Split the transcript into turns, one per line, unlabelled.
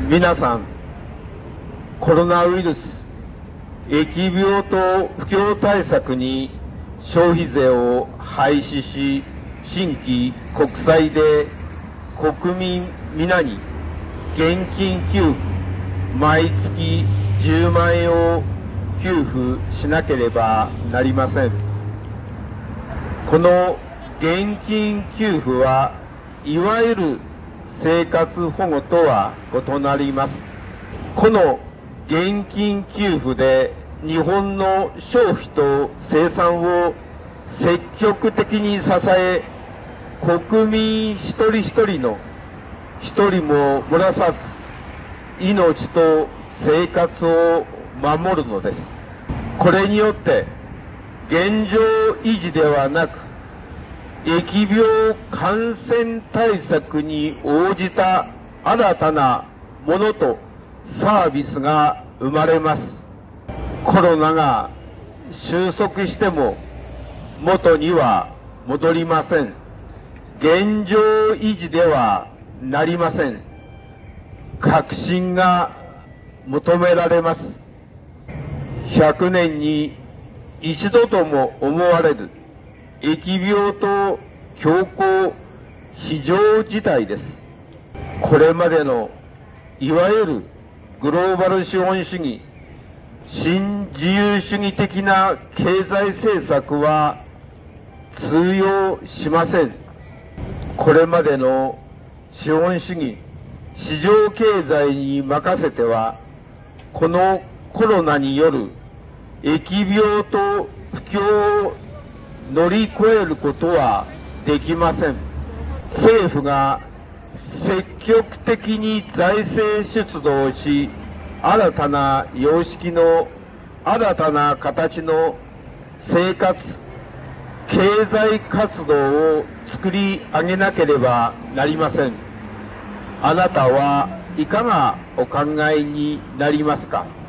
皆さん、コロナウイルス、疫病と不況対策に消費税を廃止し、新規国債で国民皆に現金給付、毎月10万円を給付しなければなりません。この現金給付はいわゆる生活保護とは異なります。この現金給付で日本の消費と生産を積極的に支え、国民一人一人の一人も漏らさず命と生活を守るのです。これによって現状維持ではなく、疫病感染対策に応じた新たなものとサービスが生まれます。コロナが収束しても元には戻りません。現状維持ではなりません。革新が求められます。100年に一度とも思われる疫病と恐慌非常事態です。これまでのいわゆるグローバル資本主義、新自由主義的な経済政策は通用しません。これまでの資本主義、市場経済に任せては、このコロナによる疫病と不況を乗り越えることはできません。政府が積極的に財政出動し、新たな様式の新たな形の生活、経済活動を作り上げなければなりません。あなたはいかがお考えになりますか。